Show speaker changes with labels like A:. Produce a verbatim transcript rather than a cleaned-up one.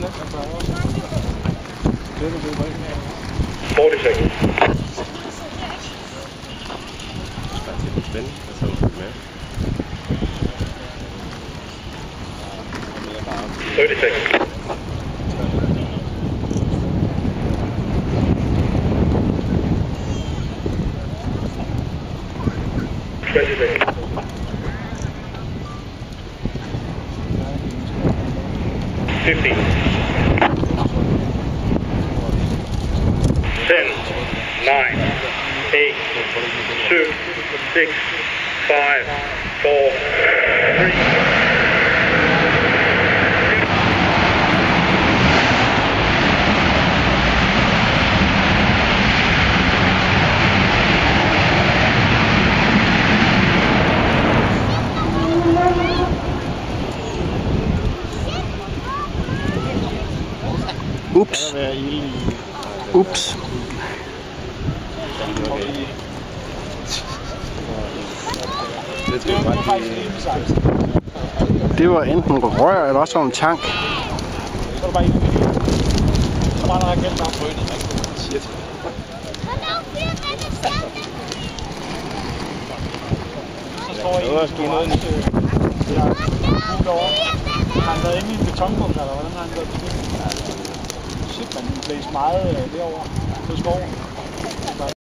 A: forty seconds. thirty seconds. twenty seconds. fifteen. ten, nine, eight, two, six, five, four, three.
B: Ups. Ups. Det var enten rør eller også en tank.
C: Så er der bare en. Så bare der har gældt bare frøet. Shit. Så står jeg i en noget til at kugge over. Har han været inde i en betonbunker, eller hvordan har han været? Shit, man blæser meget derovre på skoven.